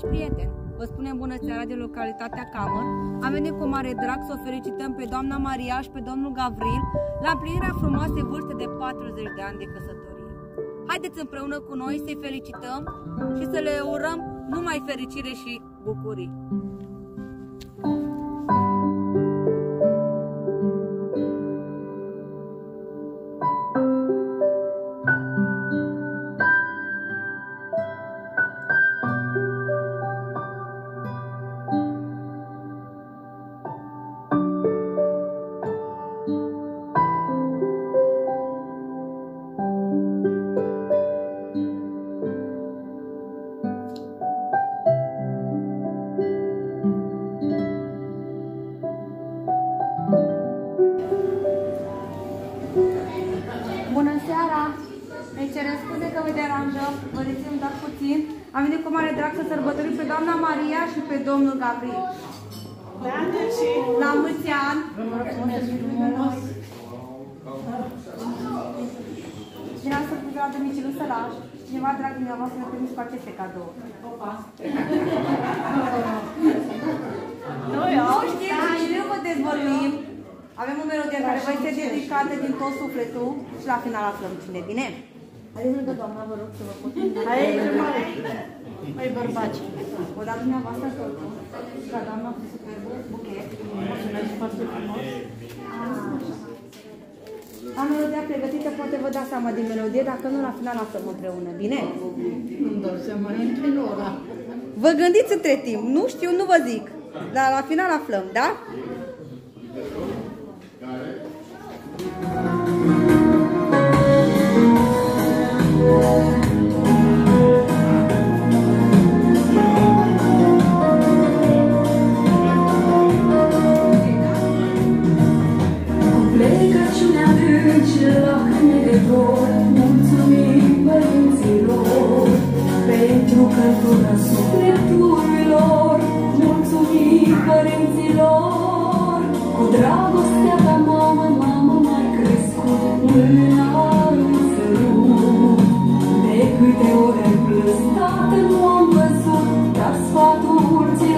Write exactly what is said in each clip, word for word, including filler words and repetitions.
prieteni, vă spunem bună seara de localitatea Camăr. Am venit cu mare drag să o felicităm pe doamna Maria și pe domnul Gavril la împlinirea frumoasei vârste de patruzeci de ani de căsătorie. Haideți împreună cu noi să-i felicităm și să le urăm numai fericire și bucurii. Bună seara! Îi cerem scuze că vă deranjăm, vă reținem doar puțin. Am venit cu mare drag să sărbătorim pe doamna Maria și pe domnul Gavril. La mulți ani! Vreau să fiu de micilul sălaș. Cineva drag dumneavoastră ne trimis cu aceste cadouri. Nu știu, și nu vă dezvorbim. Avem o melodie care vă este dedicată din tot sufletul și la final aflăm cine vine. Haideți lângă doamna, vă rog să vă pot înda. Hai, mare! Hai, bărbaci! O dat dumneavoastră totul. Și la doamna cu super buchet. Mulțumesc foarte frumos! Am melodia pregătită, poate vă dați seama din melodie, dacă nu, la final aflăm împreună. Bine? Nu-mi dau seama, între ora. Vă gândiți între timp. Nu știu, nu vă zic. Dar la final aflăm, da? Mulțumim părinților pentru căldura sufleturilor. Mulțumim părinților, cu dragostea ta, mamă, mamă, m-ai crescut mâna în sărut. De câte ori ai plâns, tată, nu am văzut, dar sfatul ți-l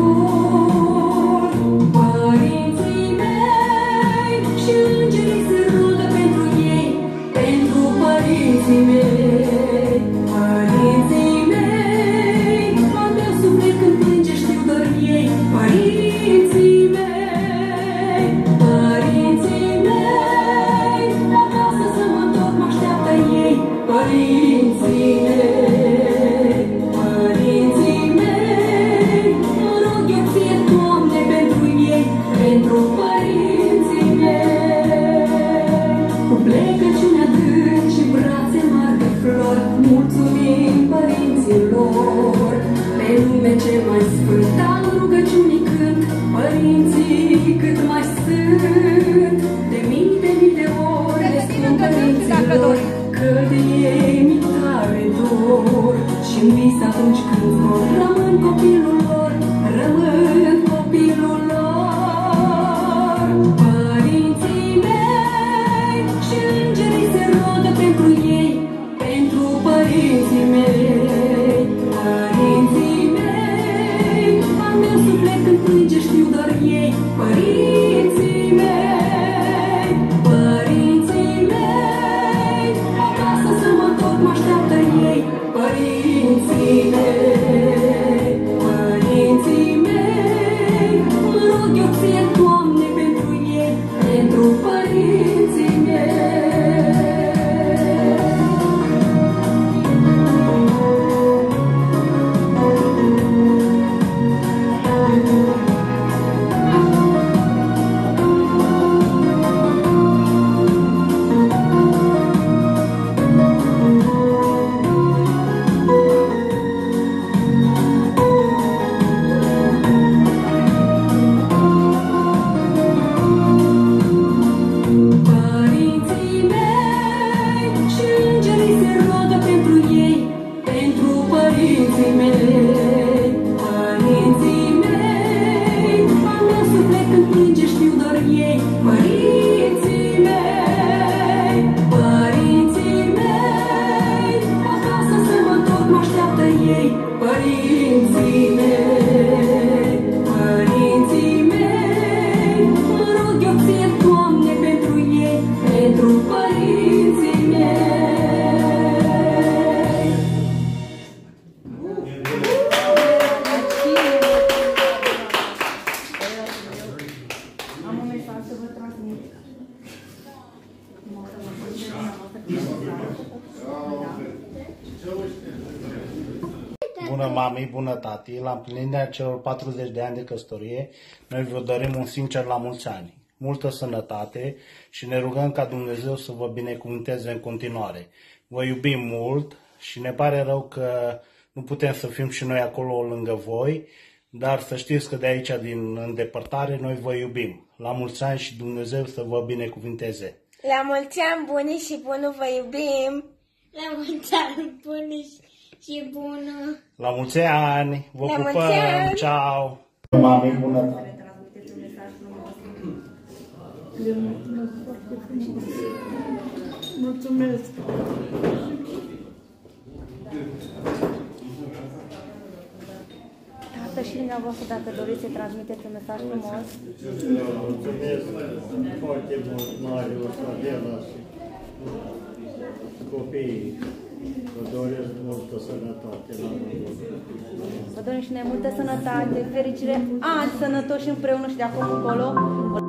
ascult. Părinții mei și îngerii se rugă pentru ei, pentru părinții mei, părinții mei, al meu suflet când plânge știu doar ei, părinții mei, părinții mei, acasă să mă întorc, mă așteaptă ei, părinții mei, părinții mei, mă rog eu ție, Doamne, pentru ei, pentru părinții mei, cu plecăciune adânc și brațe mari de flori, mulțumim părinților, pe lume ce mai sfânt, al rugăciunii cânt, părinții cât mai sunt, de mii de mii de ore le spun părinților, că de ei mi tare dor, și-mi vis atunci când vor, rămân copilul lor, rămân copilul lor, părinții mei și îngerii se roagă pentru ei, pentru părinții mei, părinții mei, al meu suflet când plânge știu doar ei, părinții mei, părinții mei, acasă să mă întorc, mă așteaptă ei, părinții mei. părinții mei, părinții mei, mă rog eu ție, Doamne, pentru ei, pentru părinții mei. Am un mesaj să vă transmit. Bună mami, bună tati, la împlinirea celor patruzeci de ani de căsătorie, noi vă dorim un sincer la mulți ani, multă sănătate și ne rugăm ca Dumnezeu să vă binecuvânteze în continuare. Vă iubim mult și ne pare rău că nu putem să fim și noi acolo lângă voi, dar să știți că de aici, din îndepărtare, noi vă iubim. La mulți ani și Dumnezeu să vă binecuvânteze. La mulți ani buni și bunul vă iubim! La mulți ani buni și bunul! La mulți ani! Vă La pupăm! mulți ani! Ceau! Mami, bună tati! Mulțumesc! Tată și dumneavoastră, dacă doriți să transmiteți un mesaj frumos. Mulțumesc foarte mult, Marius, Adela și copiii. Vă doresc multă sănătate la noi. Vă dorim și noi multă sănătate, fericire, ani sănătoși împreună și de acum încolo.